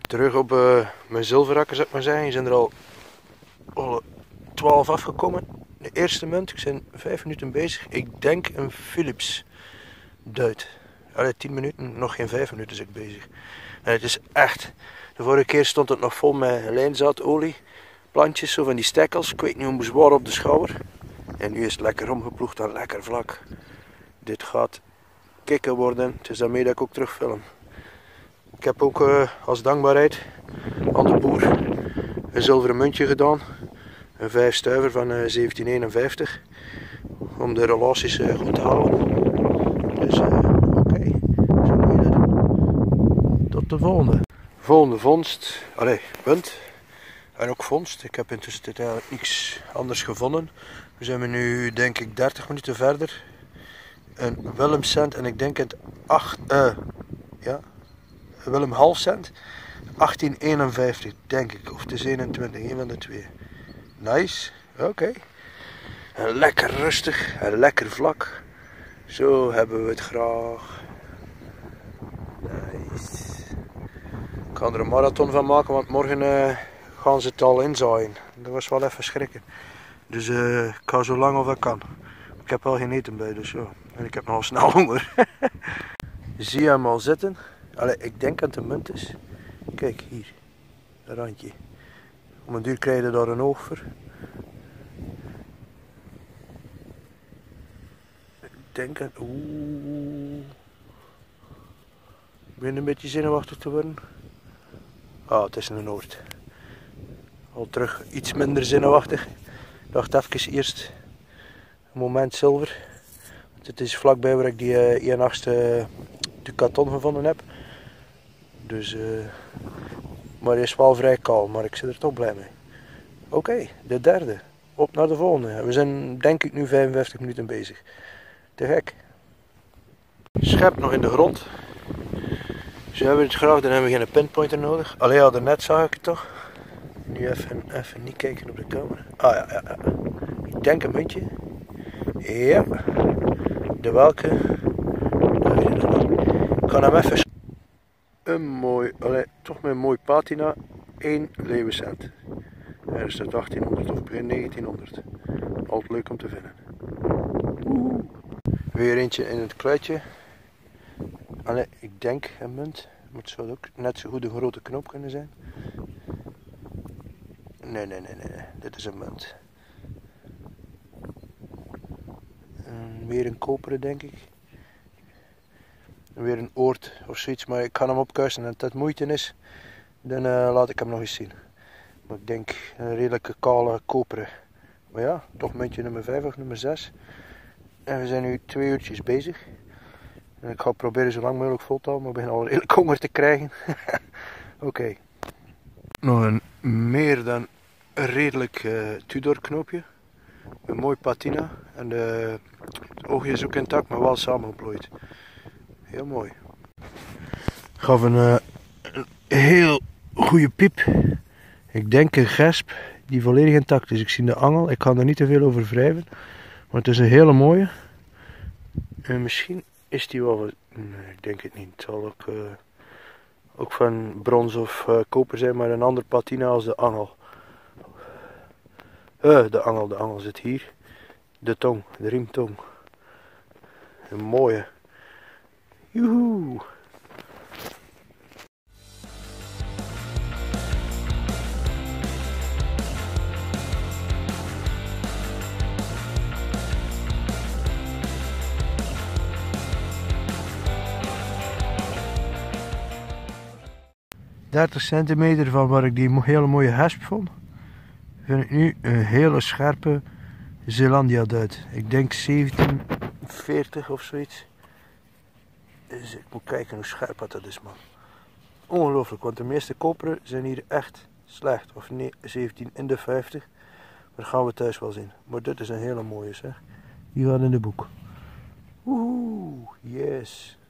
Terug op mijn zilverrakken, zou ik maar zeggen. Hier zijn er al 12 afgekomen. De eerste munt, ik ben 5 minuten bezig. Ik denk een Philips duit. Allee, 10 minuten, nog geen 5 minuten zit ik bezig. En het is echt, de vorige keer stond het nog vol met lijnzaadolie. Plantjes, zo van die stekkels. Ik weet niet hoe zwaar op de schouder. En nu is het lekker omgeploegd en lekker vlak. Dit gaat kicken worden. Het is daarmee dat ik ook terugfilm. Ik heb ook als dankbaarheid aan de boer een zilveren muntje gedaan. Een 5 stuiver van 1751. Om de relaties goed te houden. Dus oké. Zo moet je dat doen. Tot de volgende. Volgende vondst. Allee, munt. En ook vondst. Ik heb intussen eigenlijk niks anders gevonden. We zijn nu denk ik 30 minuten verder. Een Willem cent en ik denk het 8... Willem half cent. 1851 denk ik. Of het is 21. Een van de twee. Nice. Oké. En lekker rustig. En lekker vlak. Zo hebben we het graag. Nice. Ik ga er een marathon van maken. Want morgen gaan ze het al inzaaien. Dat was wel even schrikken. Dus ik ga zo lang als ik kan. Ik heb wel geen eten bij. Dus zo. En ik heb nogal snel honger. Zie je hem al zitten? Allee, ik denk dat het een munt is. Kijk hier, een randje. Om een duur krijg je daar een oog voor. Ik denk dat... Oeh. Ik ben een beetje zenuwachtig te worden. Ah, het is een Noord. Al terug iets minder zenuwachtig. Ik dacht even eerst een moment zilver. Want het is vlakbij waar ik die 1/8 Ducaton gevonden heb. Dus, maar hij is wel vrij kaal, maar ik zit er toch blij mee. Oké, de derde. Op naar de volgende. We zijn denk ik nu 55 minuten bezig. Te gek. Schep nog in de grond. Dus hebben we het graag, dan hebben we geen pinpointer nodig. Allee, ja, daarnet zag ik het toch. Nu even niet kijken op de camera. Ah ja. Ik denk een muntje. Ja. De welke? Ik ga hem even... Een mooi, toch met een mooi patina, 1 leeuwencent. Er staat 1800 of begin 1900. Altijd leuk om te vinden. Weer eentje in het kluitje. Ik denk een munt. Het zou ook net zo goed een grote knop kunnen zijn. Nee. Dit is een munt. Weer een koperen denk ik. Weer een oort of zoiets, maar ik ga hem opkuisen en als dat moeite is, dan laat ik hem nog eens zien. Maar ik denk een redelijke kale koperen. Maar ja, toch muntje nummer 5 of nummer 6. En we zijn nu 2 uurtjes bezig. En ik ga proberen zo lang mogelijk vol te houden, maar ik begin al redelijk honger te krijgen. Oké. Nog een meer dan redelijk Tudor knoopje. Een mooi patina. En het oogje is ook intact, maar wel samengeplooid. Heel mooi. Ik gaf een heel goede piep. Ik denk een gesp die volledig intact is. Ik zie de angel. Ik kan er niet te veel over wrijven. Maar het is een hele mooie. En misschien is die wel... Nee, ik denk het niet. Het zal ook van brons of koper zijn, maar een ander patina als de angel. De angel zit hier. De tong, de riemtong. Een mooie. Joehoe! ...30 centimeter van waar ik die hele mooie hesp vond... ...vind ik nu een hele scherpe Zeelandia duit. Ik denk 1740 of zoiets. Dus ik moet kijken hoe scherp dat is, man. Ongelooflijk, want de meeste koperen zijn hier echt slecht. Of nee, 17 in de 50. Maar dat gaan we thuis wel zien. Maar dit is een hele mooie, zeg. Die gaat in de boek. Woehoe, yes.